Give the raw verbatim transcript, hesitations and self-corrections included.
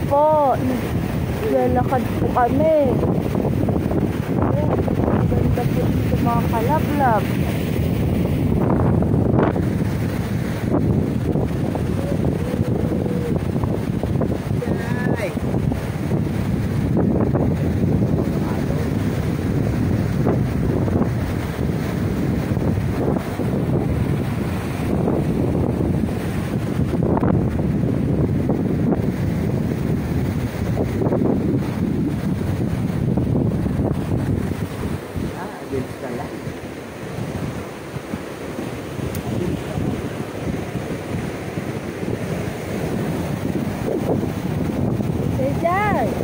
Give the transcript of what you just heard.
po. Lalakad po kami. Ayan, ganda po dito mga kalablab. Say, Dad.